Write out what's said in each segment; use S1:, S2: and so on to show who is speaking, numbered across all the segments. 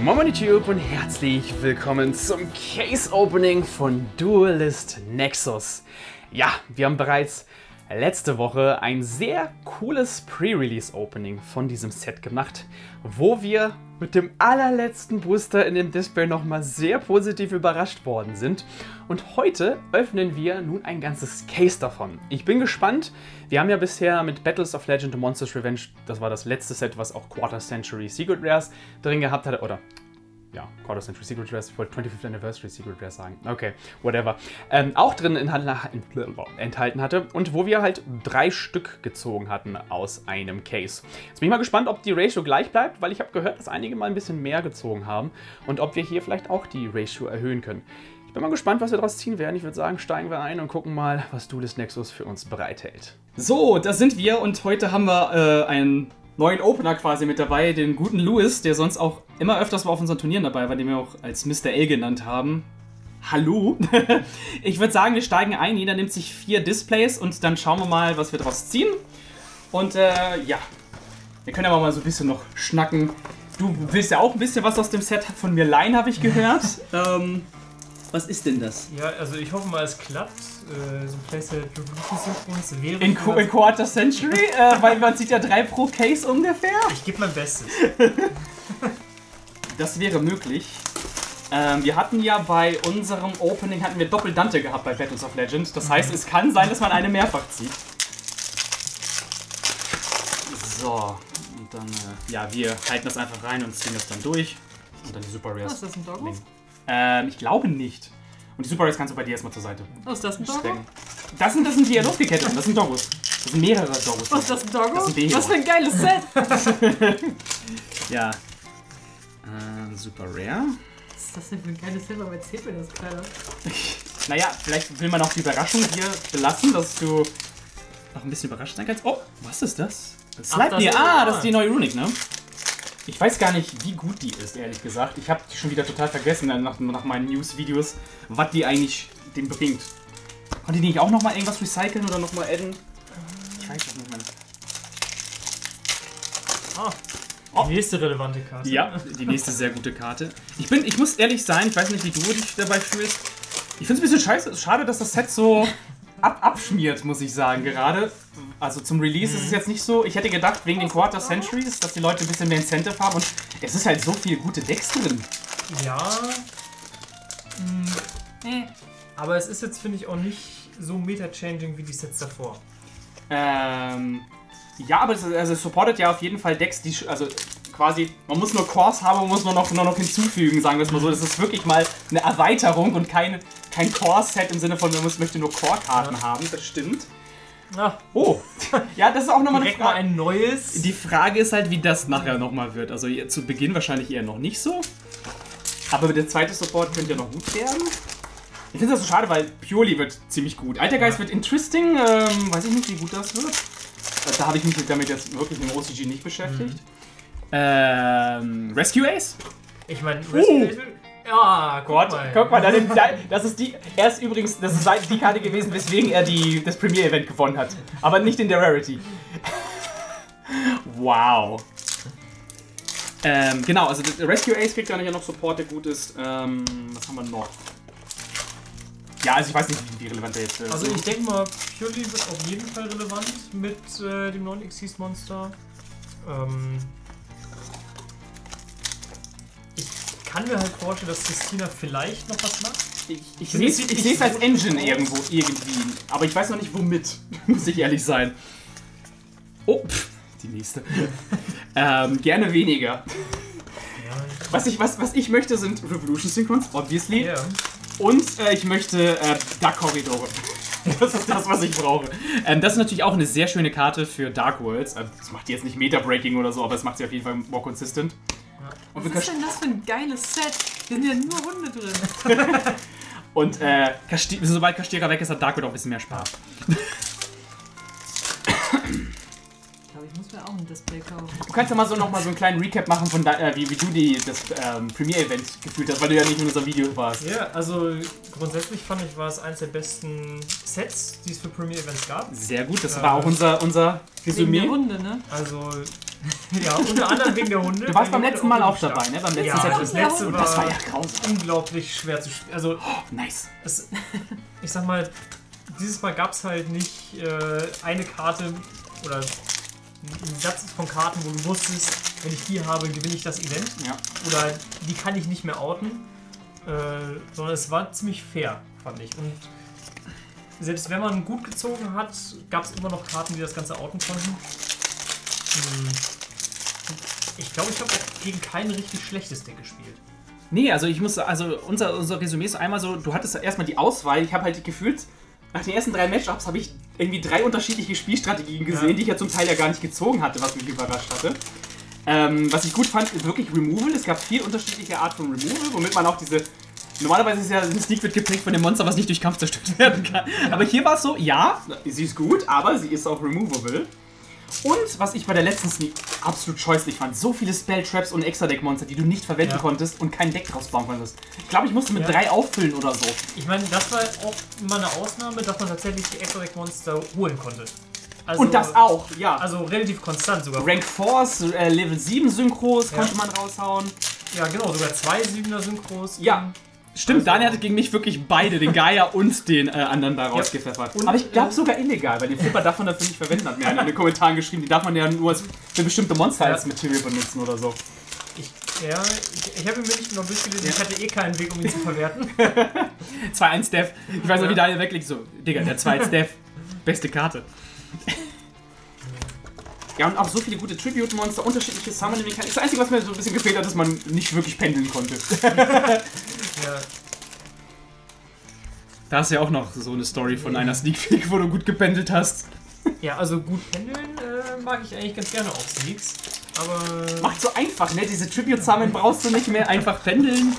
S1: Moin YouTube und herzlich willkommen zum Case Opening von Duelist Nexus. Ja, wir haben bereits letzte Woche ein sehr cooles Pre-Release Opening von diesem Set gemacht, wo wir mit dem allerletzten Booster in dem Display nochmal sehr positiv überrascht worden sind. Und heute öffnen wir nun ein ganzes Case davon. Ich bin gespannt. Wir haben ja bisher mit Battles of Legend und Monsters Revenge, das war das letzte Set, was auch Quarter Century Secret Rares drin gehabt hatte, oder ja, Quarter Century Secret Rares, ich wollte 25th Anniversary Secret Rares sagen. Okay, whatever. Auch drin enthalten hatte und wo wir halt 3 Stück gezogen hatten aus einem Case. Jetzt bin ich mal gespannt, ob die Ratio gleich bleibt, weil ich habe gehört, dass einige mal ein bisschen mehr gezogen haben und ob wir hier vielleicht auch die Ratio erhöhen können. Ich bin mal gespannt, was wir daraus ziehen werden. Ich würde sagen, steigen wir ein und gucken mal, was Duelist Nexus für uns bereithält.
S2: So, da sind wir und heute haben wir einen neuen Opener quasi mit dabei, den guten Louis, der sonst auch immer öfters mal auf unseren Turnieren dabei war, den wir auch als Mr. L genannt haben. Hallo! Ich würde sagen, wir steigen ein, jeder nimmt sich 4 Displays und dann schauen wir mal, was wir daraus ziehen. Und ja, wir können aber mal so ein bisschen noch schnacken. Du willst ja auch ein bisschen was aus dem Set von mir leihen, habe ich gehört. Was ist denn das?
S3: Ja, also ich hoffe mal, es klappt. So ein Playset Revolution wäre...
S2: In Quarter Century? Weil man sieht ja 3 pro Case ungefähr.
S3: Ich gebe mein Bestes.
S2: Das wäre möglich. Wir hatten ja bei unserem Opening hatten wir Doppeldante gehabt bei Battles of Legend. Das heißt, es kann sein, dass man eine mehrfach zieht. So, und dann, ja, wir halten das einfach rein und ziehen das dann durch. Und dann die Super Rares.
S4: Oh, ist das ein Doggo?
S2: Ich glaube nicht. Und die Super Rares kannst du bei dir erstmal zur Seite.
S4: Oh, ist das ein Doggo?
S2: Das sind die losgeketteten, das sind Doggos. Das sind mehrere Doggos.
S4: Was ist das, ein Doggo?
S2: Das sind Behero.
S4: Was für ein geiles Set!
S2: Ja. Super Rare.
S4: Was ist das denn für ein geiles Set? Warum erzählt mir das keiner?
S2: Naja, vielleicht will man auch die Überraschung hier belassen, dass du noch ein bisschen überrascht sein kannst. Oh, was ist das? Sleipnir. Das ist die neue Runic, ne? Ich weiß gar nicht, wie gut die ist, ehrlich gesagt. Ich habe die schon wieder total vergessen nach meinen News-Videos, was die eigentlich dem bringt. Konnte die nicht auch nochmal irgendwas recyceln oder nochmal adden? Ich weiß das nicht mehr.
S3: Die nächste relevante Karte.
S2: Ja, die nächste sehr gute Karte. Ich muss ehrlich sein, ich weiß nicht, wie du dich dabei fühlst. Ich finde es ein bisschen schade, dass das Set so abschmiert, muss ich sagen, gerade. Also zum Release ist es jetzt nicht so. Ich hätte gedacht, wegen den Quarter Centuries, dass die Leute ein bisschen mehr Incentive haben und es ist halt so viele gute Decks drin.
S3: Ja. Aber es ist jetzt, finde ich, auch nicht so meta-changing wie die Sets davor.
S2: Ja, aber es supportet ja auf jeden Fall Decks, die, also quasi, man muss nur Cores haben und muss nur noch hinzufügen, sagen wir es mal so. Das ist wirklich mal eine Erweiterung und kein Core-Set im Sinne von, man möchte nur Core-Karten haben, das stimmt.
S3: Ah.
S2: Oh, ja, das ist auch nochmal eine
S3: Direkt mal ein neues.
S2: Die Frage ist halt, wie das nachher nochmal wird. Also zu Beginn wahrscheinlich eher noch nicht so. Aber der zweite Support könnte ja noch gut werden. Ich finde das so schade, weil Purely wird ziemlich gut. Altergeist wird interesting, weiß ich nicht, wie gut das wird. Da habe ich mich damit jetzt wirklich im OCG nicht beschäftigt. Rescue Ace?
S3: Ich meine, Rescue Ace. Ja,
S2: guck mal, das ist die. Er ist übrigens, das ist die Karte gewesen, weswegen er das Premier-Event gewonnen hat. Aber nicht in der Rarity. Wow. Genau, also Rescue Ace kriegt ja noch Support, der gut ist. Was haben wir noch? Ja, also ich weiß nicht, wie relevant der jetzt ist.
S3: Also ich denke mal, Purely wird auf jeden Fall relevant mit dem neuen Xyz Monster. Ich kann mir halt vorstellen, dass Christina vielleicht noch was macht.
S2: Ich sehe es als Engine irgendwie. Aber ich weiß noch nicht womit, muss ich ehrlich sein. Oh, die nächste. Gerne weniger. Was ich möchte, sind Revolution Synchrons, obviously.
S3: Yeah.
S2: Und ich möchte Dark Corridore. Das ist das, was ich brauche. Das ist natürlich auch eine sehr schöne Karte für Dark Worlds. Das macht die jetzt nicht Meta-Breaking oder so, aber es macht sie auf jeden Fall more consistent.
S4: Und was ist denn das für ein geiles Set? Hier sind ja nur Hunde drin.
S2: Und sobald Kastierer weg ist, hat Dark World auch ein bisschen mehr Spaß.
S4: Ich glaube, ich muss mir auch ein Display kaufen.
S2: Du kannst ja mal noch mal so einen kleinen Recap machen von wie du das Premier-Event gefühlt hast, weil du ja nicht in unserem Video warst.
S3: Ja, also grundsätzlich fand ich, war es eines der besten Sets, die es für Premier-Events gab.
S2: Sehr gut, das war auch unser Resümee.
S4: Runde, ne?
S3: Also Ja, unter anderem wegen der Hunde.
S2: Du warst beim letzten Mal auch dabei, ne? Beim letzten
S3: Ja,
S2: Set.
S3: das letzte
S2: Und
S3: war,
S2: das war ja grausam.
S3: unglaublich schwer zu spielen. Also,
S2: Nice.
S3: ich sag mal, dieses Mal gab es halt nicht eine Karte oder einen Satz von Karten, wo du wusstest, wenn ich die habe, gewinne ich das Event.
S2: Ja.
S3: Oder die kann ich nicht mehr outen. Sondern es war ziemlich fair, fand ich. Und selbst wenn man gut gezogen hat, gab es immer noch Karten, die das Ganze outen konnten. Ich glaube, ich habe auch gegen kein richtig schlechtes Deck gespielt.
S2: Nee, also ich muss, also unser Resümee ist einmal so, du hattest erstmal die Auswahl, ich habe halt gefühlt, nach den ersten 3 Matchups habe ich irgendwie 3 unterschiedliche Spielstrategien gesehen, die ich ja zum Teil ja gar nicht gezogen hatte, was mich überrascht hatte. Was ich gut fand, ist wirklich Removal. Es gab 4 unterschiedliche Arten von Removal, womit man auch diese... Normalerweise ist ja ein Sneak wird geprägt von dem Monster, was nicht durch Kampf zerstört werden kann. Aber hier war es so, ja, sie ist gut, aber sie ist auch removable. Und was ich bei der letzten Sneak absolut scheußlich fand, so viele Spell-Traps und Extra-Deck-Monster, die du nicht verwenden konntest und kein Deck draus bauen konntest. Ich glaube, ich musste mit 3 auffüllen oder so.
S3: Ich meine, das war auch immer eine Ausnahme, dass man tatsächlich die Extra-Deck-Monster holen konnte. Also,
S2: Und das auch, ja.
S3: Also relativ konstant sogar.
S2: Rank 4, Level 7 Synchros konnte man raushauen.
S3: Ja, genau, sogar 2 7er Synchros.
S2: Ja. Stimmt, also, Daniel hatte gegen mich wirklich beide, den Gaia und den anderen da rausgepfeffert.
S3: Und,
S2: aber ich glaube sogar illegal, weil den Flipper darf man dafür nicht verwenden, hat mir einer in den Kommentaren geschrieben. Die darf man ja nur für bestimmte Monster als Material benutzen oder so.
S3: Ich habe ihn mir nicht genau durchgelesen, ich hatte eh keinen Weg, um ihn zu verwerten.
S2: 2-1 Dev. Ich weiß noch, wie Daniel weglegt. So, Digga, der 2-1 Dev. Beste Karte. Ja, und auch so viele gute Tribute-Monster, unterschiedliche Summoning-Mechaniken. Das Einzige, was mir so ein bisschen gefehlt hat, dass man nicht wirklich pendeln konnte.
S3: Ja.
S2: Da ist ja auch noch so eine Story von einer Sneak Peek, wo du gut gependelt hast.
S3: Ja, also gut pendeln mag ich eigentlich ganz gerne auf Sneaks, aber...
S2: Macht so einfach, ne? Diese Tribute-Summon brauchst du nicht mehr, einfach pendeln.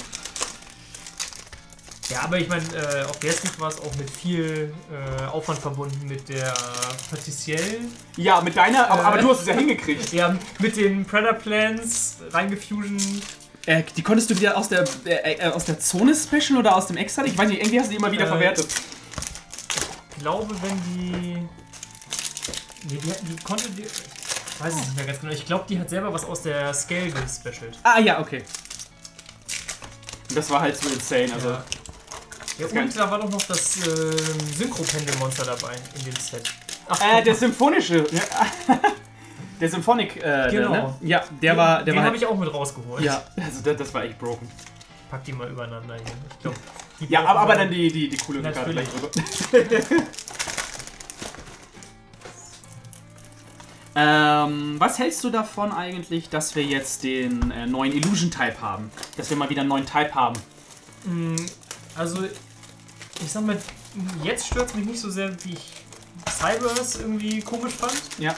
S3: Ja, aber ich meine, auf der Sneak war es auch mit viel Aufwand verbunden mit der Patissiel.
S2: Ja, mit deiner, aber du hast es ja hingekriegt.
S3: Ja, mit den Predator-Plans reingefusion.
S2: Die konntest du wieder aus der Zone special oder aus dem Extra? Ich weiß nicht, irgendwie hast du die immer wieder verwertet.
S3: Ich glaube, wenn die... Nee, die konnte die... Ich weiß es nicht mehr ganz genau. Ich glaube, die hat selber was aus der Scale gespecialt.
S2: Ah, ja, okay. Das war halt so insane, also...
S3: Ja, und da war doch noch das Synchro-Pendel-Monster dabei in dem Set.
S2: Der symphonische. Der Symphonic,
S3: genau.
S2: Ne? Ja, der war...
S3: Den habe ich auch mit rausgeholt.
S2: Ja, also das war echt broken.
S3: Ich pack die mal übereinander hier. Ich glaub,
S2: ja, aber dann die coole Karte gleich drüber. Was hältst du davon eigentlich, dass wir jetzt den neuen Illusion-Type haben? Dass wir mal wieder einen neuen Type haben?
S3: Also, ich sag mal, jetzt stört es mich nicht so sehr, wie ich Cybers irgendwie komisch fand.
S2: Ja.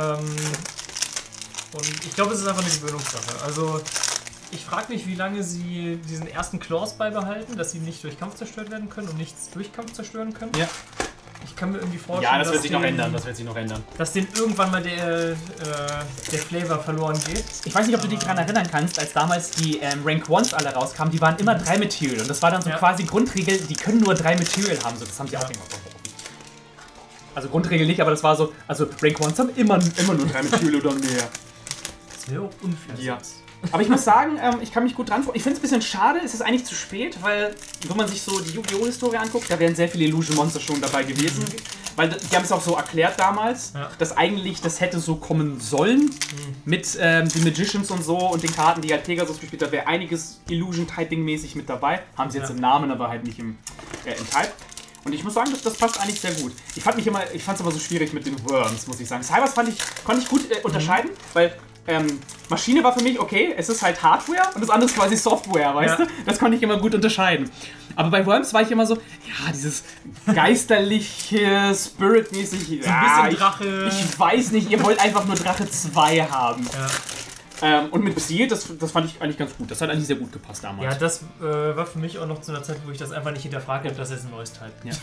S3: Und ich glaube, es ist einfach eine Gewöhnungssache. Also, ich frage mich, wie lange sie diesen ersten Clause beibehalten, dass sie nicht durch Kampf zerstört werden können und nichts durch Kampf zerstören können.
S2: Ja.
S3: Ich kann mir irgendwie vorstellen,
S2: ja, das wird sich noch ändern.
S3: Dass denen irgendwann mal der Flavor verloren geht.
S2: Ich weiß nicht, ob du dich daran erinnern kannst, als damals die Rank 1s alle rauskamen, die waren immer 3 Material. Und das war dann so quasi Grundregel, die können nur 3 Material haben. So, das haben sie auch irgendwann verworfen. Also Grundregel nicht, aber das war so, also Rank 1s haben immer nur 3 Material oder mehr.
S3: Das wäre auch unfair.
S2: Ja. Aber ich muss sagen, ich kann mich gut dran freuen. Ich finde es ein bisschen schade, es ist eigentlich zu spät, weil, wenn man sich so die Yu-Gi-Oh!-Historie anguckt, da wären sehr viele Illusion-Monster schon dabei gewesen. Weil die haben es auch so erklärt damals, dass eigentlich das hätte so kommen sollen mit den Magicians und so und den Karten, die halt Pegasus gespielt hat, wäre einiges Illusion-Typing-mäßig mit dabei. Haben sie jetzt im Namen, aber halt nicht im Type. Und ich muss sagen, das passt eigentlich sehr gut. Ich fand es aber so schwierig mit den Worms, muss ich sagen. Cybers konnte ich gut unterscheiden, weil Maschine war für mich, okay, es ist halt Hardware und das andere ist quasi Software, weißt du? Das konnte ich immer gut unterscheiden. Aber bei Worms war ich immer so, ja, dieses geisterliche, Spirit-mäßig,
S3: so ein bisschen Drache.
S2: Ich weiß nicht, ihr wollt einfach nur Drache 2 haben. Ja. Und mit Psy, das fand ich eigentlich ganz gut. Das hat eigentlich sehr gut gepasst damals.
S3: Ja, das war für mich auch noch zu einer Zeit, wo ich das einfach nicht hinterfragt habe, dass es ein neues Teil ist. Ja.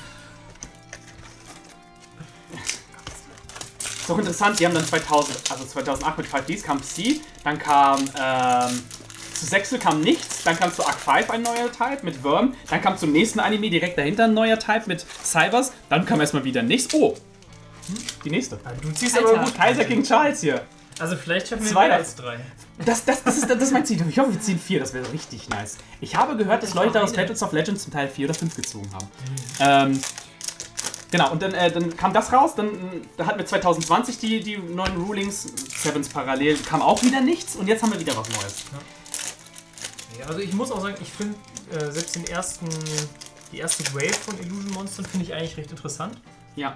S2: Ist auch interessant, die haben dann 2008 mit 5Ds kam Psy, dann kam zu Sexel kam nichts, dann kam zu Arc 5 ein neuer Type mit Worm, dann kam zum nächsten Anime direkt dahinter ein neuer Type mit Cybers, dann kam erstmal wieder nichts. Oh! Die nächste.
S3: Ja, du ziehst
S2: aber gut. Kaiser King Charles hier.
S3: Also vielleicht schaffen wir
S2: Zwei
S3: mehr
S2: da-
S3: als 3.
S2: Das ist mein Ziel. Ich hoffe, wir ziehen 4. Das wäre richtig nice. Ich habe gehört, dass Leute aus Battletoads of Legends zum Teil 4 oder 5 gezogen haben. Genau, und dann kam das raus. Dann hatten wir 2020 die neuen Rulings. Sevens parallel kam auch wieder nichts. Und jetzt haben wir wieder was Neues.
S3: Ja, also ich muss auch sagen, ich finde selbst die erste Wave von Illusion Monstern finde ich eigentlich recht interessant.
S2: Ja.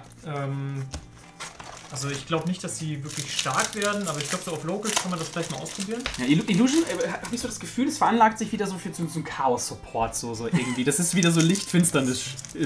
S3: Also ich glaube nicht, dass sie wirklich stark werden, aber ich glaube so auf Locals kann man das vielleicht mal ausprobieren.
S2: Ja, Illusion, habe ich so das Gefühl, es veranlagt sich wieder so für so einen Chaos-Support, so irgendwie. Das ist wieder so Lichtfinsternis.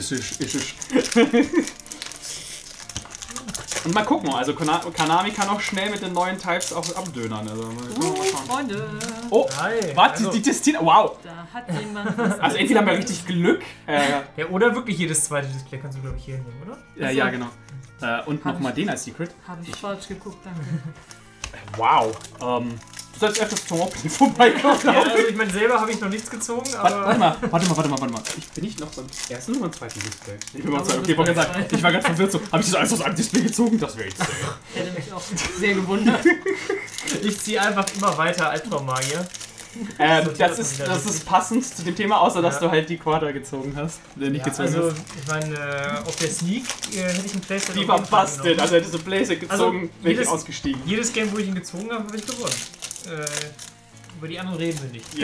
S2: Und mal gucken, also Konami kann auch schnell mit den neuen Types auch abdönern. Also mal schauen.
S4: Freunde,
S2: Oh,
S3: Hi,
S2: warte,
S3: also-
S2: die Destina, wow.
S4: da hat jemand was.
S2: Also entweder haben wir richtig Glück.
S3: Ja, oder wirklich jedes zweite Display kannst du, glaube ich, hier hinnehmen, oder?
S2: Ja, genau. Und nochmal den als Secret.
S4: Habe ich falsch geguckt, danke.
S2: Wow. Du sollst öfters zum Opening vorbeikommen.
S3: Ja, also ich meine, selber habe ich noch nichts gezogen, aber...
S2: Warte mal. Bin ich noch beim ersten oder beim zweiten Display? Ich bin beim zweiten. Okay, wollte sagen, ich war gerade verwirrt so. Habe ich das alles aus einem Display gezogen? Das wäre jetzt
S4: Hätte mich auch sehr gewundert.
S3: Ich ziehe einfach immer weiter Albtraummagier.
S2: das ist passend zu dem Thema, außer dass
S3: Ja.
S2: du halt die Quadra gezogen hast. Nicht
S3: Ja,
S2: gezogen
S3: also,
S2: hast.
S3: ich meine, auf der Sneak hätte ich einen Playset
S2: Die
S3: auf
S2: war
S3: jeden Fall
S2: busted.
S3: genommen.
S2: Also hättest du Blazer gezogen,
S3: Also,
S2: wäre ich
S3: jedes-
S2: ausgestiegen.
S3: Jedes Game, wo ich ihn gezogen habe, habe ich gewonnen. Über die anderen reden wir nicht.
S2: Ja.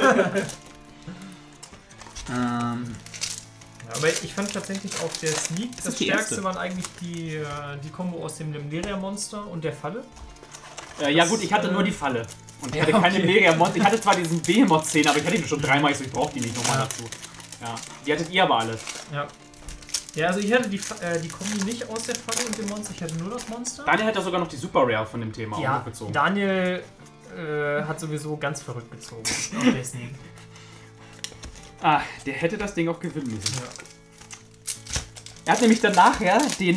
S3: Ja, aber ich fand tatsächlich auf der Sneak, das
S2: ist die
S3: Stärkste
S2: erste.
S3: waren eigentlich die Kombo aus dem Lemleria-Monster und der Falle.
S2: Ja gut, ich hatte nur die Falle. Und ich
S3: Ja,
S2: hatte keine
S3: okay.
S2: Mega-Mod. Ich hatte zwar diesen Behemoth-Szene, aber ich hatte ihn schon dreimal, ich brauchte die nicht nochmal
S3: Ja.
S2: dazu. Ja. Die hattet ihr aber alles.
S3: Ja. Ja, also ich hatte die Kombi nicht aus der Falle und dem Monster, ich hatte nur das Monster.
S2: Daniel hat ja sogar noch die Super Rare von dem Thema auch
S3: Ja,
S2: noch gezogen.
S3: Daniel hat sowieso ganz verrückt gezogen auf der Sneak.
S2: Der hätte das Ding auch gewinnen müssen.
S3: Ja.
S2: Er hat nämlich dann nachher den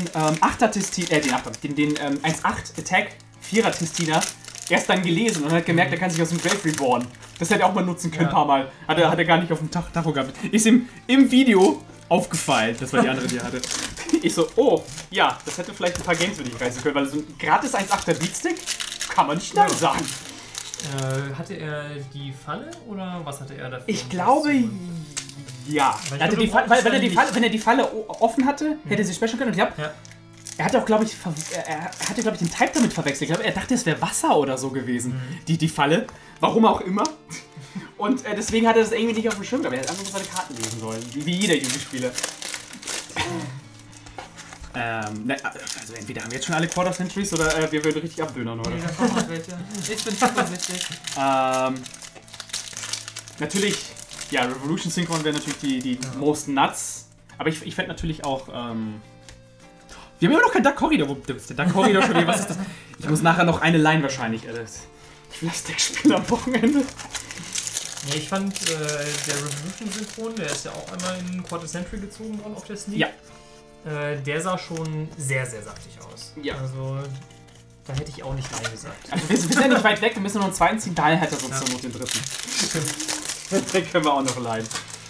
S2: 1.8 Attack 4er Testina erst dann gelesen und hat gemerkt, er kann sich aus dem Grave Reborn. Das hätte er auch mal nutzen können,
S3: Ja.
S2: ein paar Mal. Hat er gar nicht auf dem Tacho gehabt. Ist ihm im Video aufgefallen. Das war die andere, die er hatte. Ich so, oh, ja, das hätte vielleicht ein paar Games für dich reißen können, weil so ein gratis 1.8er Beatstick kann man nicht schnell sagen.
S3: Hatte er die Falle oder was hatte er dafür?
S2: Ich glaube, ja.
S3: Weil ich
S2: Er hatte
S3: glaube,
S2: die
S3: du
S2: Falle,
S3: brauchst
S2: wenn er die
S3: dann
S2: Falle, wenn er die Falle offen hatte, hätte er sie special können. Und ich glaub,
S3: Ja.
S2: er hatte auch, glaube ich, er hatte, glaube ich, den Type damit verwechselt. Ich glaube, er dachte, es wäre Wasser oder so gewesen, die Falle. Warum auch immer. Und deswegen hat er das irgendwie nicht auf dem Schirm gehabt. Er hätte einfach nur seine Karten lesen sollen. Wie jeder Jugendspieler. Also entweder haben wir jetzt schon alle Quarter Centuries oder wir würden richtig abdönern, oder?
S4: Nee, da kommt noch welche. Ich bin zuversichtlich.
S2: Natürlich, ja, Revolution Synchron wäre natürlich die most nuts. Aber ich fände natürlich auch, wir haben immer noch kein Duck Corridor. Wo ist der Duck Corridor schon wieder? Was ist das? Ich muss nachher noch eine Line wahrscheinlich. Ich will das Deck spielen am Wochenende.
S3: Ja, ich fand der Revolution Synchron, der ist ja auch einmal in Quarter Century gezogen worden auf der Sneak.
S2: Ja.
S3: Der sah schon sehr, sehr saftig aus.
S2: Ja.
S3: Also, da hätte ich auch nicht Nein gesagt.
S2: Also wir sind ja nicht weit weg, wir müssen nur einen zweiten ziehen. Daher hat er sonst nur noch den dritten. Den können wir auch noch leihen.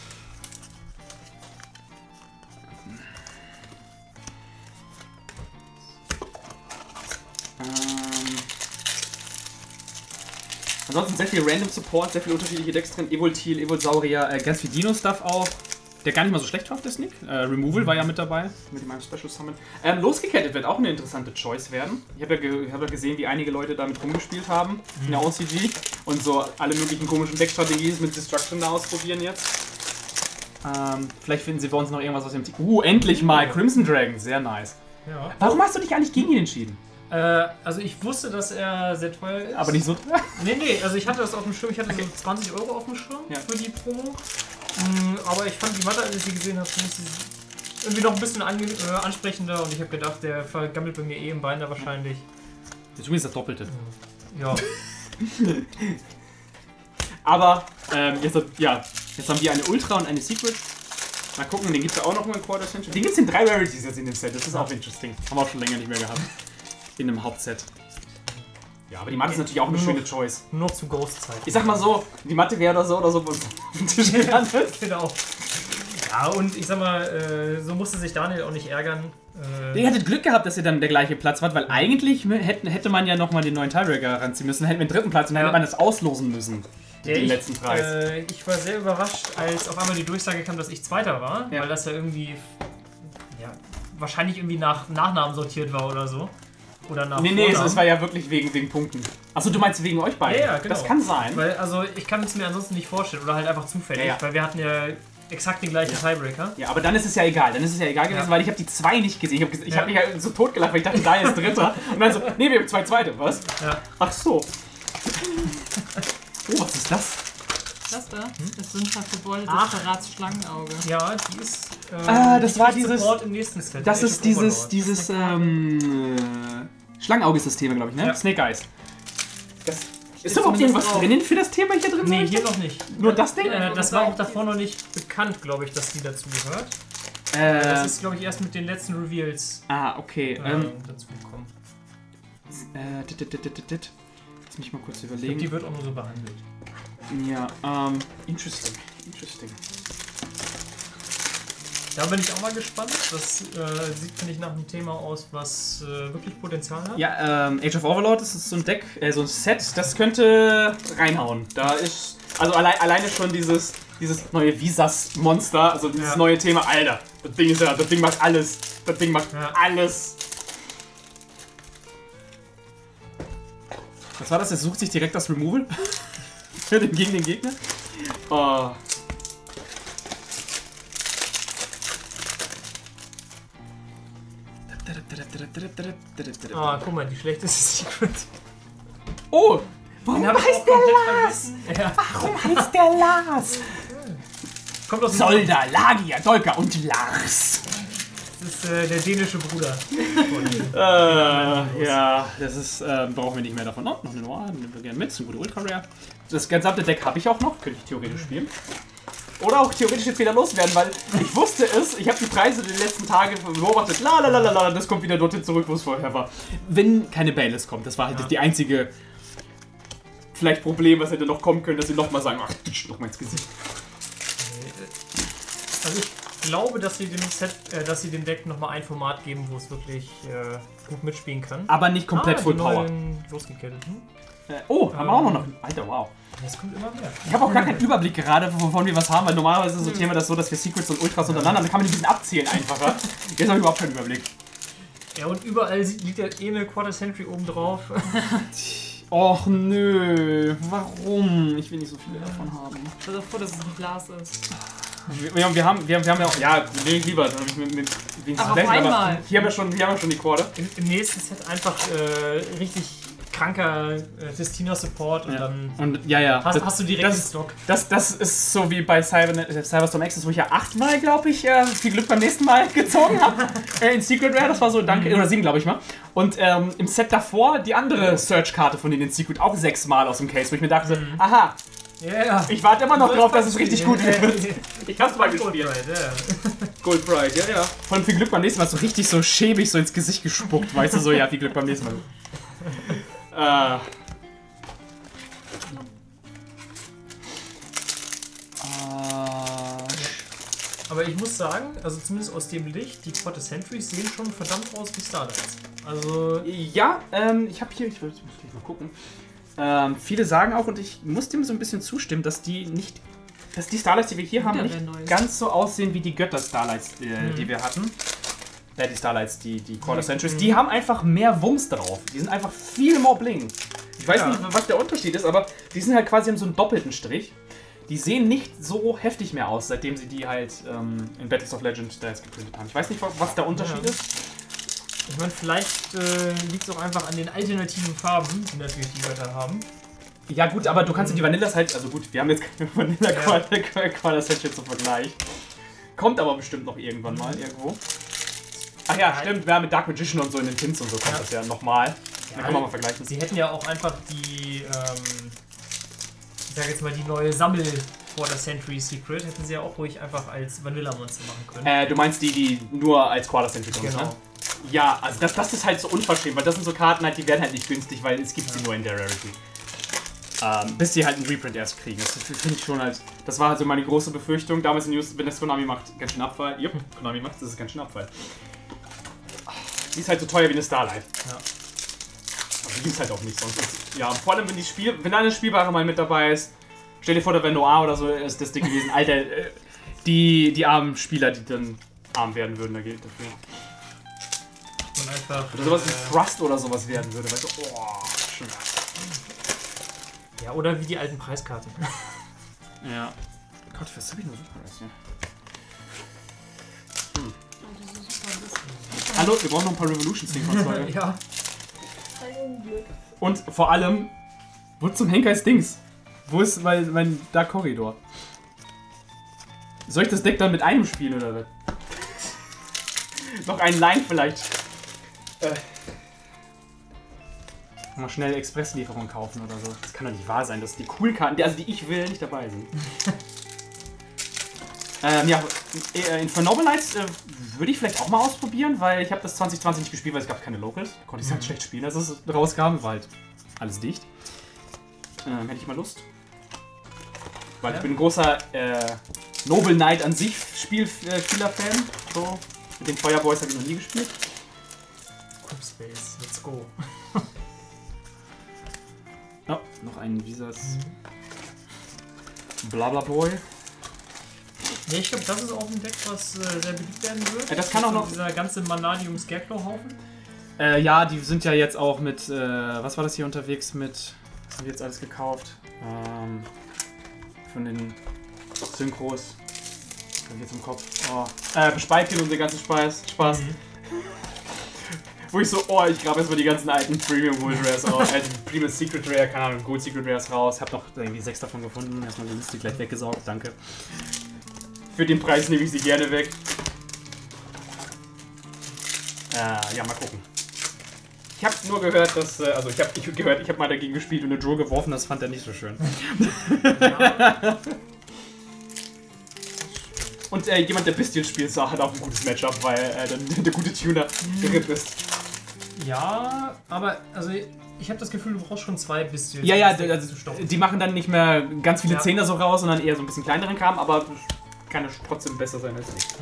S2: Ansonsten sehr viel Random Support, sehr viele unterschiedliche Decks drin. Evoltil, Evolsaurier, ganz viel Dino-Stuff auch. Der gar nicht mal so schlecht war auf der Sneak. Removal war ja mit dabei, mit meinem Special Summon. Losgekettet wird auch eine interessante Choice werden. Ich habe hab ja gesehen, wie einige Leute damit rumgespielt haben in der OCG und so alle möglichen komischen Deckstrategien mit Destruction da ausprobieren jetzt. Vielleicht finden sie bei uns noch irgendwas aus dem Team. Endlich mal! Crimson Dragon, sehr nice.
S3: Ja.
S2: Warum hast du dich eigentlich gegen ihn entschieden?
S3: Also ich wusste, dass er sehr teuer ist.
S2: Aber nicht so teuer?
S3: Nee, also ich hatte das auf dem Schirm, ich hatte so 20 € auf dem Schirm
S2: Ja.
S3: für die Promo. Aber ich fand die Matte, als ich sie gesehen habe, fand ich sie irgendwie noch ein bisschen ansprechender und ich habe gedacht, der vergammelt bei mir eh im Bein da wahrscheinlich.
S2: Das ist übrigens das Doppelte.
S3: Ja.
S2: Aber jetzt haben wir eine Ultra und eine Secret. Mal gucken, den gibt es ja auch noch mal in Quarter Century. Den gibt es in 3 Rarities jetzt in dem Set, das ist auch interesting. Haben wir auch schon länger nicht mehr gehabt. In einem Hauptset. Ja, aber die Matte ist natürlich auch eine schöne Choice.
S3: Nur noch zu Ghost-Zeit.
S2: Ich sag mal so, die Matte wäre oder so bei uns auf dem Tisch gelandet.
S3: Genau. Ja, und ich sag mal, so musste sich Daniel auch nicht ärgern.
S2: Ihr hattet Glück gehabt, dass ihr dann der gleiche Platz wart, weil eigentlich hätte man ja nochmal den neuen Tiebreaker ranziehen müssen, hätten wir den dritten Platz und dann hätte man das auslosen müssen. Den letzten Preis.
S3: Ich war sehr überrascht, als auf einmal die Durchsage kam, dass ich Zweiter war, weil das ja irgendwie wahrscheinlich irgendwie nach Nachnamen sortiert war oder so. Oder nach
S2: Nee, es war ja wirklich wegen Punkten. Achso, du meinst wegen euch beiden?
S3: Ja, genau.
S2: Das kann sein.
S3: Weil, also ich kann es mir ansonsten nicht vorstellen oder halt einfach zufällig, weil wir hatten ja exakt den gleichen Tiebreaker.
S2: Ja, aber dann ist es ja egal. Dann ist es ja egal gewesen, weil ich habe die 2 nicht gesehen. Ich hab mich halt so totgelacht, weil ich dachte, da ist Dritter. Und dann so, nee, wir haben 2 Zweite. Was?
S3: Ja.
S2: Ach so. Oh, was ist das?
S4: Das da? Das sind verboldetes Verratsschlangenauge.
S3: Ja, die ist.
S2: Das war dieses.
S3: Im nächsten Set.
S2: Das ist dieses Schlangenauge-System, glaube ich, ne?
S3: Ja.
S2: Snake Eyes. Ist überhaupt irgendwas drinnen für das Thema hier drin?
S3: Nee, hier noch nicht.
S2: Nur das Ding?
S3: Das war auch davor noch nicht bekannt, glaube ich, dass die dazu gehört. Das ist, glaube ich, erst mit den letzten Reveals
S2: okay.
S3: dazu gekommen.
S2: Lass mich mal kurz
S3: Ich
S2: überlegen.
S3: glaub, die wird auch nur so behandelt.
S2: Ja, interesting.
S3: Da bin ich auch mal gespannt. Das sieht, finde ich, nach einem Thema aus, was wirklich Potenzial hat.
S2: Ja, Age of Overlord, das ist so ein Deck, so ein Set, das könnte reinhauen. Da ist, also alleine schon dieses neue Visas-Monster, also dieses neue Thema, Alter, das Ding macht alles. Das Ding macht alles. Was war das? Er sucht sich direkt das Removal? Gegen den Gegner? Oh.
S3: Guck mal, die schlechteste Secret.
S2: Oh! Warum heißt der Lars?
S3: Ja.
S2: Warum heißt der Lars?
S3: Kommt aus dem
S2: Solda, Lagia, Dolka und Lars.
S3: Das ist der dänische Bruder.
S2: Ja, das ist, brauchen wir nicht mehr davon. Oh, noch eine Noir, nehmen wir gerne mit, ist ein guter Ultra Rare. Das gesamte Deck habe ich auch noch, könnte ich theoretisch spielen. Oder auch theoretisch jetzt wieder loswerden, weil ich wusste es, ich habe die Preise der letzten Tage beobachtet, das kommt wieder dorthin zurück, wo es vorher war. Wenn keine Bayless kommt, das war halt die einzige, vielleicht Problem, was hätte noch kommen können, dass sie nochmal sagen, ach, nochmal ins Gesicht.
S3: Also ich glaube, dass sie dem Deck nochmal ein Format geben, wo es wirklich gut mitspielen kann.
S2: Aber nicht komplett Full Power.
S3: Losgekettet.
S2: Haben wir auch noch. Alter, wow.
S3: Es kommt immer mehr.
S2: Ich habe auch gar keinen Überblick gerade, wovon wir was haben, weil normalerweise ist das Thema das so, dass wir Secrets und Ultras untereinander, dann kann man die ein bisschen abzählen einfacher. Jetzt habe ich überhaupt keinen Überblick.
S3: Ja, und überall liegt ja eine Quarter Century oben drauf.
S2: Och nö, warum? Ich will nicht so viele davon haben.
S4: Ich bin froh, dass es ein Glas ist.
S2: Wir haben ja auch, ja, nee, lieber, dann habe ich mit
S4: aber auf einmal.
S2: Hier haben wir schon die Quarter.
S3: Im nächsten Set einfach richtig kranker Destina-Support und dann hast du direkt den Stock.
S2: Das ist so wie bei Cyberstorm Access, wo ich ja 8-mal, glaube ich, viel Glück beim nächsten Mal gezogen habe. In Secret Rare, das war so, danke, oder 7, glaube ich mal. Und im Set davor die andere Search-Karte von denen in Secret auch 6-mal aus dem Case, wo ich mir dachte, aha, ich warte immer noch drauf, dass es richtig gut wird. Ich hab's mal gespielt. Gold Pride, ja. Von viel Glück beim nächsten Mal so richtig so schäbig so ins Gesicht gespuckt, weißt du, so, ja, viel Glück beim nächsten Mal.
S3: Aber ich muss sagen, also zumindest aus dem Licht, die Quarter Centuries sehen schon verdammt aus wie Starlights. Also.
S2: Ja, ich habe hier, ich muss gleich mal gucken. Viele sagen auch, und ich muss dem so ein bisschen zustimmen, dass die Starlights, die wir hier haben, nicht ganz so aussehen wie die Götter-Starlights, die wir hatten. Die Starlights, die Quarter Centuries, die haben einfach mehr Wumms drauf. Die sind einfach viel more bling. Ich weiß nicht, was der Unterschied ist, aber die sind halt quasi in so einem doppelten Strich. Die sehen nicht so heftig mehr aus, seitdem sie die halt in Battles of Legend da jetzt geprintet haben. Ich weiß nicht, was der Unterschied ist.
S3: Ich meine, vielleicht liegt es auch einfach an den alternativen Farben, die natürlich die Götter haben.
S2: Ja gut, aber du kannst die Vanillas halt, also gut, wir haben jetzt keine Vanilla Set zum Vergleich. Kommt aber bestimmt noch irgendwann mal irgendwo. Ach ja, stimmt, wir haben mit Dark Magician und so in den Pins und so kommt das ja nochmal. Dann kann man mal vergleichen.
S3: Sie hätten ja auch einfach die, ich sag jetzt mal, die neue Quarter Century Secret, hätten sie ja auch ruhig einfach als Vanilla-Monster machen können.
S2: Du meinst die nur als Quarter Century kommen,
S3: genau.
S2: Ne? Ja, also das ist halt so unverschämt, weil das sind so Karten halt, die werden halt nicht günstig, weil es gibt sie nur in der Rarity. Bis sie halt einen Reprint erst kriegen. Das finde ich schon halt, das war halt so meine große Befürchtung. Damals in News, wenn das Konami macht, ganz schön Abfall. Jupp, Konami macht, das ist ganz schön Abfall. Die ist halt so teuer wie eine Starlight.
S3: Ja.
S2: Aber die gibt's halt auch nicht sonst. Ja, vor allem wenn eine Spielbare mal mit dabei ist. Stell dir vor, da wäre Noir oder so ist das Ding gewesen. Alter, die armen Spieler, die dann arm werden würden, da geht dafür.
S3: Und einfach.
S2: Oder sowas wie Thrust oder sowas werden würde, weißt du, oh, schön.
S3: Ja, oder wie die alten Preiskarten.
S2: Ja. Gott, was hab ich nur Super hier? Hallo, wir brauchen noch ein paar Revolution-Sequences.
S3: Ja.
S2: Und vor allem, wo zum Henker ist Dings? Wo ist mein Dark Corridor? Soll ich das Deck dann mit einem spielen oder was? Noch einen Line vielleicht. Mal schnell Expresslieferung kaufen oder so. Das kann doch nicht wahr sein, dass die Cool-Karten, also die ich will, nicht dabei sind. Ja, Infernal Knights würde ich vielleicht auch mal ausprobieren, weil ich habe das 2020 nicht gespielt, weil es gab keine Locals. Da konnte ich es halt schlecht spielen, als es rauskam, war halt alles dicht. Hätte ich mal Lust. Weil ich bin ein großer Noble Knight an sich Spieler-Fan. So. Mit den Fireboys habe ich noch nie gespielt.
S3: Cool Space, let's go.
S2: Oh, noch ein Visas. Blabla Boy.
S3: Ne, ich glaube, das ist auch ein Deck, was sehr beliebt werden wird.
S2: Das kann auch noch.
S3: Dieser ganze Manadium Scarecrow-Haufen.
S2: Ja, die sind ja jetzt auch mit. Was war das hier unterwegs mit. Was haben wir jetzt alles gekauft? Von den Synchros. Was hab ich jetzt im Kopf? Oh. Bespeichern und den ganzen Spaß. Wo ich so, ich grabe erstmal die ganzen alten Premium Gold Rares auf. Premium Secret Rare, keine Ahnung, Gold Secret Rares raus. Hab noch irgendwie 6 davon gefunden. Erstmal die Liste gleich weggesaugt, danke. Für den Preis nehme ich sie gerne weg. Ja, mal gucken. Ich habe nur gehört, dass, ich habe mal dagegen gespielt und eine Draw geworfen, das fand er nicht so schön.
S3: Ja.
S2: Und jemand, der Bistien spielt, hat auch ein gutes Matchup, weil dann der gute Tuner gerippt ist.
S3: Ja, aber also ich habe das Gefühl, du brauchst schon 2 Bistien.
S2: Ja,
S3: also zu stoppen.
S2: die machen dann nicht mehr ganz viele
S3: Ja.
S2: Zehner so raus, sondern eher so ein bisschen kleineren Kram, aber kann ja trotzdem besser sein als nicht.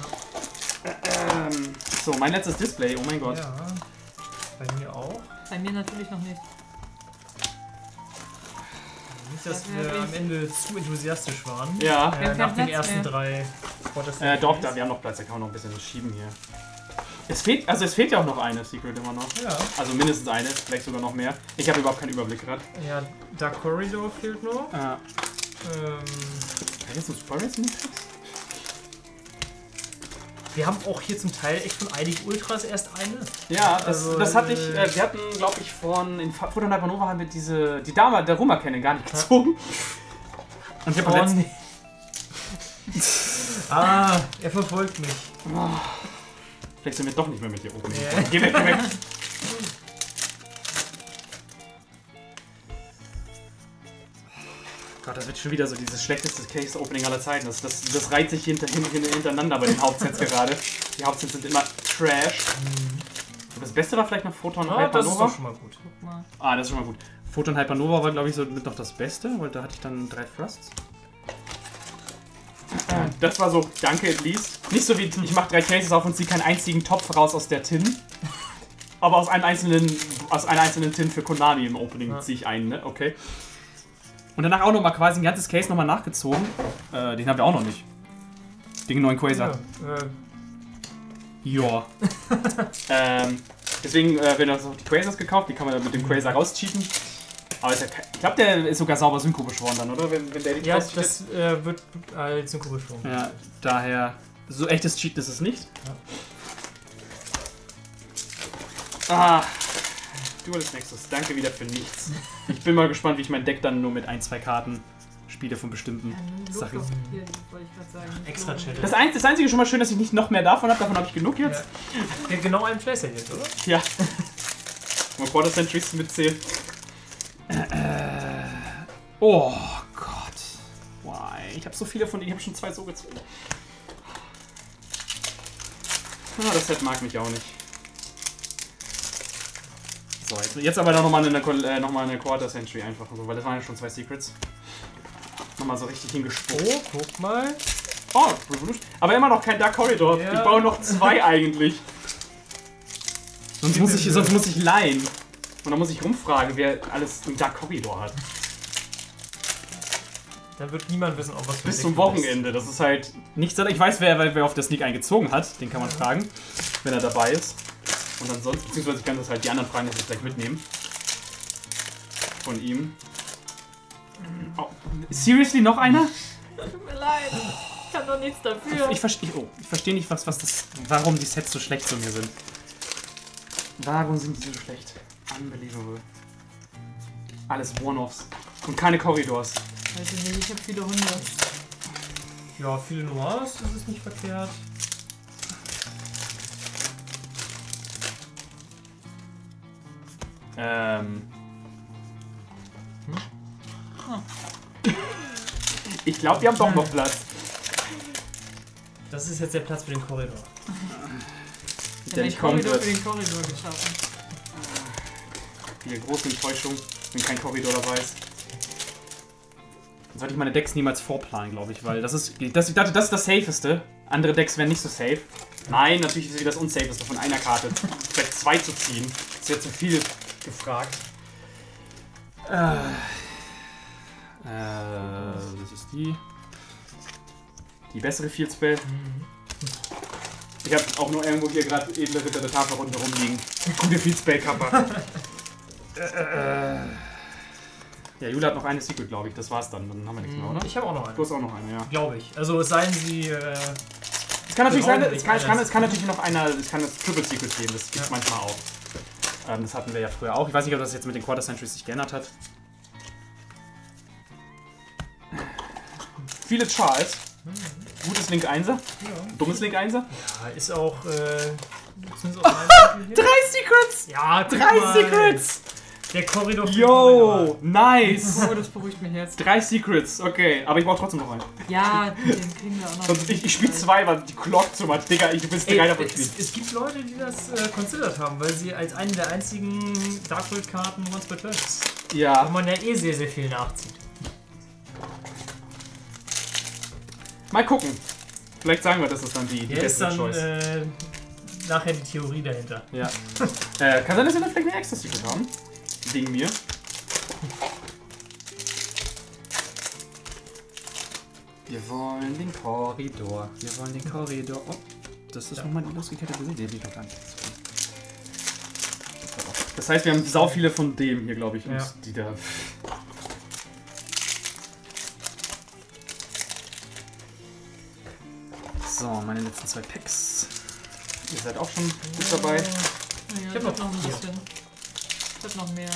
S2: So, mein letztes Display, oh mein Gott.
S3: Ja, bei mir auch.
S4: Bei mir natürlich noch nicht.
S3: Nicht, dass wir am Ende zu enthusiastisch waren.
S2: Ja.
S4: Wir haben
S3: Nach
S4: keinen
S3: den
S4: Platz
S3: ersten
S4: mehr.
S3: 3
S2: Doch, wir haben noch Platz, da kann man noch ein bisschen was schieben hier. Es fehlt ja auch noch eine Secret immer noch.
S3: Ja.
S2: Also mindestens eine, vielleicht sogar noch mehr. Ich habe überhaupt keinen Überblick gerade.
S3: Ja, Dark Corridor fehlt noch.
S2: Kann ich jetzt noch Super Race in den Packs?
S3: Wir haben auch hier zum Teil echt von einigen Ultras erst eine.
S2: Ja,
S3: Also,
S2: das hatte ich, wir hatten, glaube ich, in Foton Hypernova haben wir die Dame der Rummerkenne gar nicht gezogen. Und ich habe letzten...
S3: nee. Ah, er verfolgt mich.
S2: Vielleicht sind wir doch nicht mehr mit dir oben.
S3: Ja.
S2: Geh weg, geh weg. Gott, das wird schon wieder so dieses schlechteste Case-Opening aller Zeiten. Das reiht sich hintereinander bei den Hauptsets gerade. Die Hauptsets sind immer Trash. Und das Beste war vielleicht noch Photon
S3: Ah, das ist
S2: Hypernova.
S3: doch schon mal gut.
S4: Guck mal.
S2: Ah, das ist schon mal gut. Photon Hypernova war, glaube ich, so mit noch das Beste, weil da hatte ich dann 3 Thrusts. Das war so, danke, at least. Nicht so wie, ich mache 3 Cases auf und ziehe keinen einzigen Topf raus aus der Tin. Aber aus einer einzelnen Tin für Konami im Opening ziehe ich einen, ne? Okay. Und danach auch nochmal quasi ein ganzes Case nochmal nachgezogen. Den haben wir auch noch nicht. Den neuen Quasar. Ja. Deswegen werden wir noch die Quasars gekauft, die kann man dann mit dem Quasar rauscheaten. Aber ich glaube, der ist sogar sauber synchro beschworen dann, oder? Wenn der die
S3: Ja,
S2: rauscheatet.
S3: das wird als synchro beschworen.
S2: Ja, daher, so echtes Cheaten ist es nicht. Ah, Duelist Nexus, danke wieder für nichts. Ich bin mal gespannt, wie ich mein Deck dann nur mit 1-2 Karten spiele von bestimmten Sachen.
S4: Hier, wollte ich gerade sagen.
S3: Extra Challenge.
S2: Das Einzige schon mal schön, dass ich nicht noch mehr davon habe habe ich genug jetzt.
S3: Ja, genau ein Playset jetzt, oder?
S2: Ja. Mal Quarter Centuries mitzählen. Oh Gott. Why? Ich habe so viele von denen, ich habe schon 2 so gezogen. Das Set mag mich auch nicht. So, jetzt aber noch mal eine Quarter Century einfach, so, weil das waren ja schon 2 Secrets. Nochmal so richtig hingespuckt.
S3: Oh, guck mal.
S2: Oh, Revolution. Aber immer noch kein Dark Corridor.
S3: Ja.
S2: Ich baue noch 2 eigentlich. Sonst muss ich leihen. Und dann muss ich rumfragen, wer alles im Dark Corridor hat.
S3: Dann wird niemand wissen, ob was für
S2: Bis zum Wochenende. Das ist halt nicht so. Ich weiß, wer auf der Sneak eingezogen hat. Den kann man fragen, wenn er dabei ist. Und ansonsten, beziehungsweise ich kann das halt die anderen fragen, dass ich gleich mitnehmen. Von ihm. Oh, seriously, noch einer?
S4: Tut mir leid. Ich kann doch nichts dafür.
S2: Ich verstehe nicht, warum die Sets so schlecht zu mir sind. Warum sind die so schlecht? Unbelievable. Alles One-Offs. Und keine Corridors.
S4: Weiß ich nicht, ich habe viele Hunde.
S3: Ja, viele Noirs, das ist nicht verkehrt.
S2: Ich glaube, wir haben doch noch Platz.
S3: Das ist jetzt der Platz für den Korridor.
S2: Der nicht kommen
S4: Korridor
S2: wird.
S4: für den Korridor geschaffen.
S2: Die große Enttäuschung, wenn kein Korridor dabei ist. Dann sollte ich meine Decks niemals vorplanen, glaube ich, weil das ist das Safeste. Andere Decks wären nicht so safe. Nein, natürlich ist es das Unsafeste von einer Karte. Vielleicht 2 zu ziehen. Das wäre zu viel gefragt. Das ist die bessere Field Spell. Ich habe auch nur irgendwo hier gerade edle Ritter der Tafel unten rumliegen. Gute Field Spell Kappa. Ja, Jule hat noch eine Secret, glaube ich. Das war's dann. Dann haben wir nichts mehr, oder?
S3: Ich habe auch noch eine.
S2: Du hast auch noch eine, ja.
S3: Glaube ich. Also es sei denn, sie...
S2: Es kann natürlich sein, es kann natürlich noch es kann das Triple Secret geben. Das gibt es manchmal auch. Das hatten wir ja früher auch. Ich weiß nicht, ob das jetzt mit den Quarter Centuries sich geändert hat. Viele Charles. Gutes Link 1er.
S3: Ja.
S2: Dummes Link 1er.
S3: Ja, ist auch... sind
S2: 3 Secrets!
S3: Ja, guck
S2: 3
S3: mal.
S2: Secrets!
S3: Der Korridor...
S2: Yo, nice!
S4: Oh, das beruhigt mich jetzt.
S2: 3 Secrets, okay. Aber ich brauche trotzdem noch einen.
S4: Ja, den kriegen wir auch noch.
S2: Sonst, ich spiele 2, weil die Clock zu mal. Digga, ich bin
S3: Ey,
S2: geil davon spielen.
S3: es gibt Leute, die das considered haben, weil sie als eine der einzigen Dark World-Karten Once per Turn ist.
S2: Ja.
S3: Wo man ja eh sehr, sehr viel nachzieht.
S2: Mal gucken. Vielleicht sagen wir, das ist dann die
S3: Der ist
S2: beste
S3: dann
S2: Choice.
S3: nachher die Theorie dahinter.
S2: Ja. Kann sein, dass wir dann vielleicht eine extra Secret haben. Wegen mir. Wir wollen den Korridor. Wir wollen den Korridor. Oh, das ist nochmal die losgekehrte Bewegung. Die noch gar nicht. Das heißt, wir haben sau viele von dem hier, glaube ich. Und
S3: Ja.
S2: die da. So, meine letzten 2 Packs. Ihr seid auch schon gut dabei.
S4: Ja,
S3: Ich hab noch
S4: ein
S3: 4.
S4: bisschen. Ich hab noch mehr.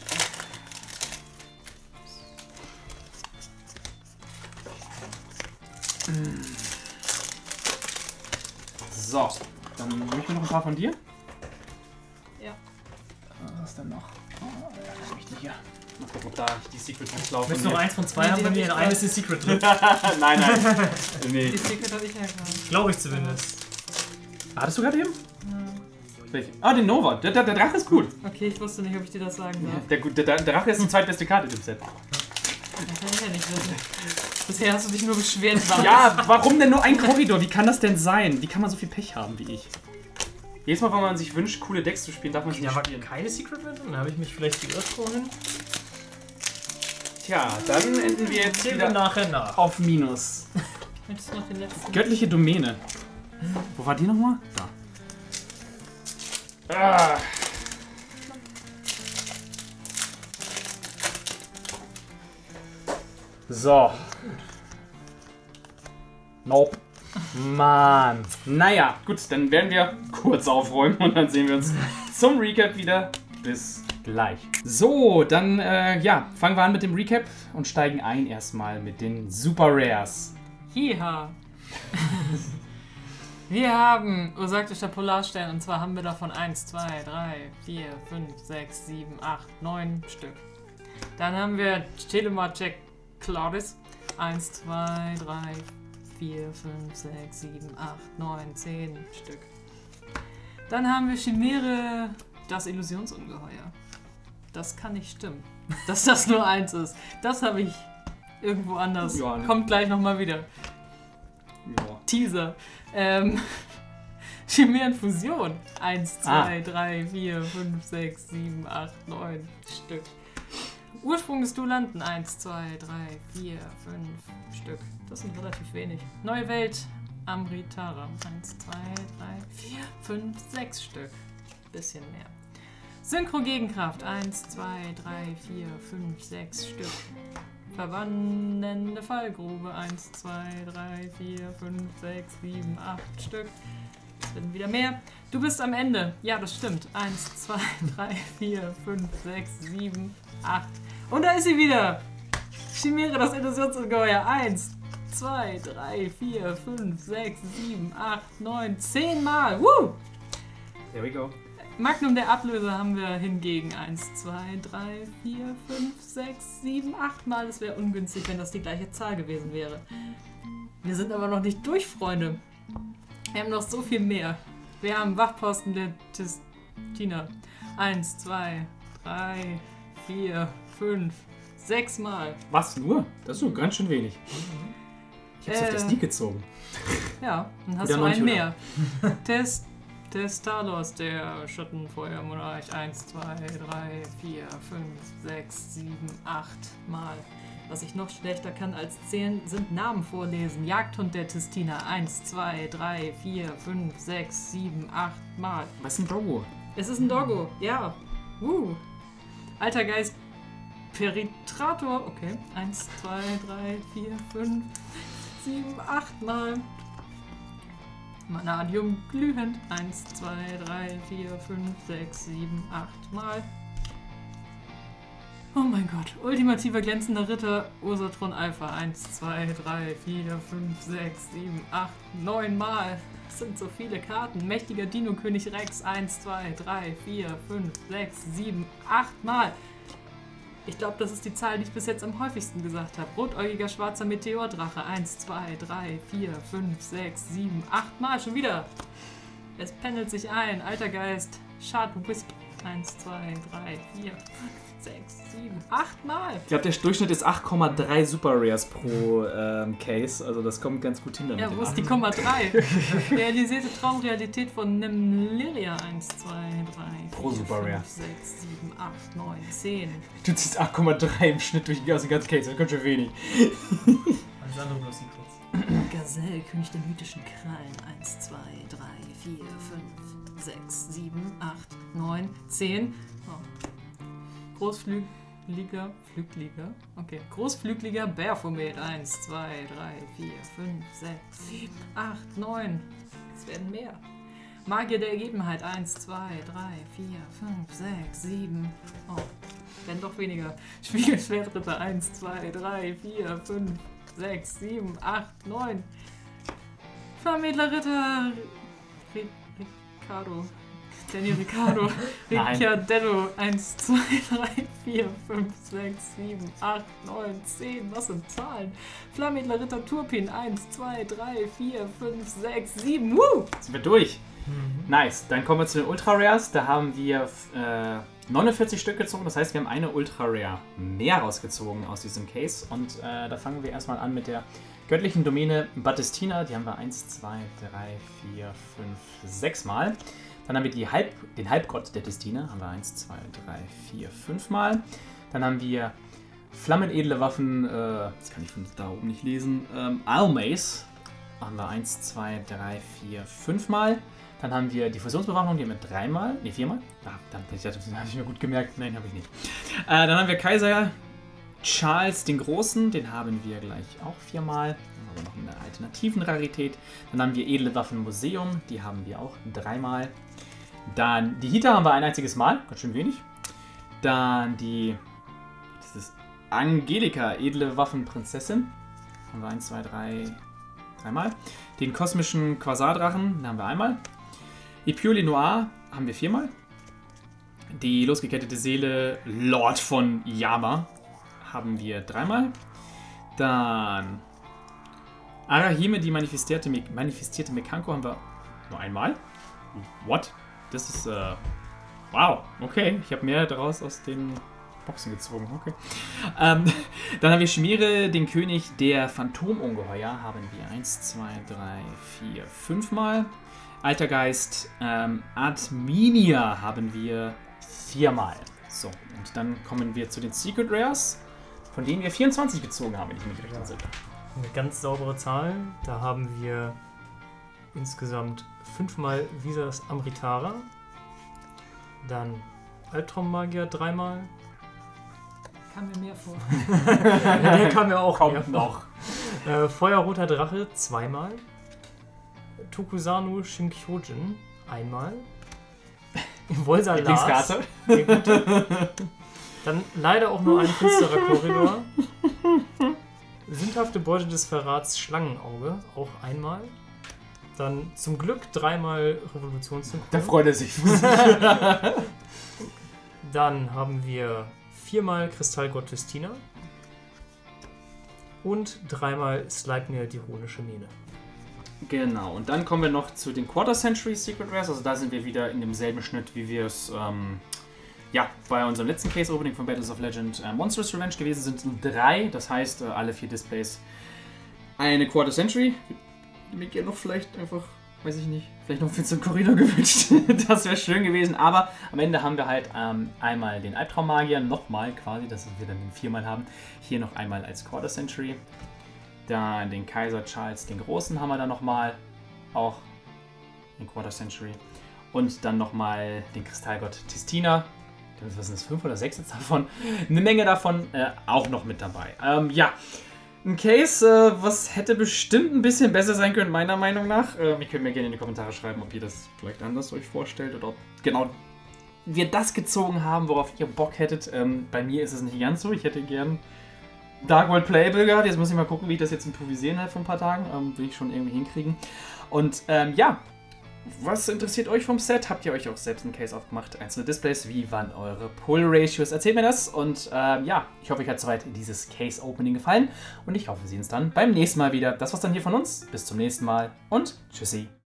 S2: So, dann nehme ich mir noch ein paar von dir.
S4: Ja.
S2: Was ist denn noch? Oh, ja, hab ich die hier. Mal gucken, ob da die Secret Packs laufen.
S3: Willst du noch eins von 2
S4: Nee,
S3: haben?
S4: die
S3: Bei
S4: hab
S3: mir
S4: ich
S3: in einem ist ein Secret drin.
S2: Nein, nein. Nee.
S4: Die Secret habe ich ja gerade.
S3: Glaube ich zumindest.
S2: Hattest du gerade eben? Welche? Ah, den Nova. Der Drache ist cool.
S4: Okay, ich wusste nicht, ob ich dir das sagen darf.
S2: Der Drache ist die zweitbeste Karte im Set.
S4: Das kann ich ja nicht wissen. Bisher hast du dich nur beschwert.
S2: Ja, warum denn nur ein Korridor? Wie kann das denn sein? Wie kann man so viel Pech haben wie ich? Jedes Mal, wenn man sich wünscht, coole Decks zu spielen, darf man sie
S3: Da
S2: nicht
S3: war
S2: spielen.
S3: keine Secret drin. Dann habe ich mich vielleicht geirrt vorhin.
S2: Tja, dann enden wir jetzt
S3: Zählen wir
S2: wieder
S3: nachher nach.
S2: auf Minus.
S4: Möchtest du noch den letzten?
S2: Göttliche Domäne. Wo war die nochmal? Da. Ah. So. Nope. Mann. Naja, gut, dann werden wir kurz aufräumen und dann sehen wir uns zum Recap wieder. Bis gleich. So, dann ja, fangen wir an mit dem Recap und steigen ein erstmal mit den Super Rares.
S4: Hiha. Wir haben Ursaktischen Polarstern und zwar haben wir davon 1, 2, 3, 4, 5, 6, 7, 8, 9 Stück. Dann haben wir Telemachek Claudis. 1, 2, 3, 4, 5, 6, 7, 8, 9, 10 Stück. Dann haben wir Chimäre, das Illusionsungeheuer. Das kann nicht stimmen, dass das nur 1 ist. Das habe ich irgendwo anders.
S2: Ja, ne?
S4: Kommt gleich nochmal wieder.
S2: Ja.
S4: Teaser. Chimärenfusion. 1, 2, 3, 4, 5, 6, 7, 8, 9 Stück. Ursprung des Duellanten. 1, 2, 3, 4, 5 Stück. Das sind relativ wenig. Neue Welt. Amritara. 1, 2, 3, 4, 5, 6 Stück. Bisschen mehr. Synchro-Gegenkraft. 1, 2, 3, 4, 5, 6 Stück. Verwandelnde Fallgrube. 1, 2, 3, 4, 5, 6, 7, 8 Stück. Es werden wieder mehr. Du bist am Ende. Ja, das stimmt. 1, 2, 3, 4, 5, 6, 7, 8. Und da ist sie wieder. Chimäre, das Illusionsungeheuer. 1, 2, 3, 4, 5, 6, 7, 8, 9, 10 Mal. Woo!
S2: There we go.
S4: Magnum der Ablöser haben wir hingegen 1, 2, 3, 4, 5, 6, 7, 8 Mal. Das wäre ungünstig, wenn das die gleiche Zahl gewesen wäre. Wir sind aber noch nicht durch, Freunde. Wir haben noch so viel mehr. Wir haben Wachposten der Tistina. 1, 2, 3, 4, 5, 6 Mal.
S2: Was, nur? Das ist so ganz schön wenig. Ich hab's auf das nie gezogen.
S4: Ja, dann hast
S2: Wieder
S4: du einen
S2: 90,
S4: mehr. Testalos, der Schattenfeuermonarch. 1, 2, 3, 4, 5, 6, 7, 8 Mal. Was ich noch schlechter kann als zählen, sind Namen vorlesen. Jagdhund der Tistina. 1, 2, 3, 4, 5, 6, 7, 8 Mal.
S2: Was ist ein Doggo?
S4: Es ist ein Doggo, ja. Alter Geist Peritrator. Okay. 1, 2, 3, 4, 5, 7, 8 Mal. Vanadium glühend. 1, 2, 3, 4, 5, 6, 7, 8 Mal. Oh mein Gott. Ultimativer glänzender Ritter. Ursatron Alpha. 1, 2, 3, 4, 5, 6, 7, 8, 9 Mal. Das sind so viele Karten. Mächtiger Dino-König Rex. 1, 2, 3, 4, 5, 6, 7, 8 Mal. Ich glaube, das ist die Zahl, die ich bis jetzt am häufigsten gesagt habe. Rotäugiger schwarzer Meteordrache. 1, 2, 3, 4, 5, 6, 7, 8 Mal. Schon wieder. Es pendelt sich ein. Alter Geist. Shard Wisp. 1, 2, 3, 4, 6, 7, 8 Mal.
S2: Ich glaube, der Durchschnitt ist 8,3 Super Rares pro Case. Also das kommt ganz gut hin.
S4: Ja, wo ist die Komma 3? Realisierte Traumrealität von Nimliria. 1, 2, 3,
S2: Pro
S4: 4,
S2: Super Rare.
S4: 5, 6, 7, 8, 9, 10.
S2: Du ziehst 8,3 im Schnitt durch den ganzen Case. Das kommt schon wenig.
S3: Alles andere bloß die kurz.
S4: Gazelle, König der mythischen Krallen. 1, 2, 3, 4, 5, 6, 7, 8, 9, 10. Oh. Großflügliger, okay. Großflügliger Bärfomet. 1, 2, 3, 4, 5, 6, 7, 8, 9. Es werden mehr. Magier der Ergebenheit. 1, 2, 3, 4, 5, 6, 7. Oh, werden doch weniger. Spiegelschwertritter. 1, 2, 3, 4, 5, 6, 7, 8, 9. Vermittlerritter. Ricardo. Daniel Ricciardo. Ricciardello. 1, 2, 3, 4, 5, 6, 7, 8, 9, 10. Was sind Zahlen? Flammedler Ritter Turpin. 1, 2, 3, 4, 5, 6, 7.
S2: Sind wir durch. Nice. Dann kommen wir zu den Ultra Rares. Da haben wir 49 Stück gezogen. Das heißt, wir haben eine Ultra Rare mehr rausgezogen aus diesem Case. Und da fangen wir erstmal an mit der göttlichen Domäne Battistina. Die haben wir 1, 2, 3, 4, 5, 6 Mal. Dann haben wir den Halbgott der Tistina. Haben wir 1, 2, 3, 4, 5 Mal. Dann haben wir flammenedle Waffen. Das kann ich von da oben nicht lesen. Almace. Haben wir 1, 2, 3, 4, 5 Mal. Dann haben wir die Fusionsbewaffnung, die haben wir 3 Mal. Ne, 4 Mal. Das habe ich mir gut gemerkt. Nein, habe ich nicht. Dann haben wir Kaiser Charles den Großen. Den haben wir gleich auch 4 Mal. Dann haben wir noch eine alternativen Rarität. Dann haben wir edle Waffen Museum. Die haben wir auch 3 Mal. Dann die Hita haben wir ein einziges Mal. Ganz schön wenig. Dann das ist Angelika, edle Waffenprinzessin. Haben wir 1, 2, 3 Mal. Den kosmischen Quasardrachen haben wir einmal. Epiole Noir haben wir 4 Mal. Die losgekettete Seele Lord von Yama haben wir 3 Mal. Dann Arahime, die manifestierte Mekanko haben wir nur einmal. What? Das ist, wow, okay. Ich habe mehr daraus aus den Boxen gezogen, okay. Dann haben wir Chimäre, den König der Phantomungeheuer, haben wir 1, 2, 3, 4, 5 Mal. Altergeist, Adminia haben wir 4-mal. So, und dann kommen wir zu den Secret Rares, von denen wir 24 gezogen haben, wenn ich mich recht entsinne.
S3: Eine ganz saubere Zahl. Da haben wir insgesamt 5-mal Visas Amritara. Dann Albtraummagier 3-mal.
S4: Kam mir mehr vor.
S3: Ja, der kam ja auch
S2: Kommt noch.
S3: Feuerroter Drache 2-mal. Tokusano Shinkyojin 1-mal. Volsa Lars.
S2: Lieblingskarte.
S3: Der Gute. Dann leider auch nur ein finsterer Korridor. Sündhafte Beute des Verrats Schlangenauge, auch 1-mal. Dann zum Glück 3-mal Revolutionssynchron.
S2: Da freut er sich.
S3: Dann haben wir 4-mal Kristallgott Testina. Und 3-mal Sleipnir die Runische Mähne.
S2: Genau, und dann kommen wir noch zu den Quarter Century Secret Rares. Also da sind wir wieder in demselben Schnitt, wie wir es bei unserem letzten Case Opening von Battles of Legend Monstrous Revenge gewesen sind. 3, das heißt alle 4 Displays eine Quarter Century. Mir gerne noch vielleicht einfach, weiß ich nicht, vielleicht noch für den Korridor gewünscht. Das wäre schön gewesen, aber am Ende haben wir halt einmal den Albtraummagier, nochmal quasi, dass wir dann den 4-mal haben. Hier noch einmal als Quarter Century. Dann den Kaiser Charles den Großen haben wir dann nochmal, auch in Quarter Century. Und dann nochmal den Kristallgott Testina. Was sind das, 5 oder 6 jetzt davon? Eine Menge davon auch noch mit dabei. Ein Case, was hätte bestimmt ein bisschen besser sein können, meiner Meinung nach. Ihr könnt mir gerne in die Kommentare schreiben, ob ihr das vielleicht anders euch vorstellt oder ob genau wir das gezogen haben, worauf ihr Bock hättet. Bei mir ist es nicht ganz so. Ich hätte gern Dark World Playable gehabt. Jetzt muss ich mal gucken, wie ich das jetzt improvisieren halt vor ein paar Tagen. Will ich schon irgendwie hinkriegen. Und was interessiert euch vom Set? Habt ihr euch auch selbst einen Case aufgemacht? Einzelne Displays? Wie waren eure Pull-Ratios? Erzählt mir das. Und ich hoffe, euch hat soweit dieses Case-Opening gefallen. Und ich hoffe, wir sehen uns dann beim nächsten Mal wieder. Das war's dann hier von uns. Bis zum nächsten Mal und tschüssi.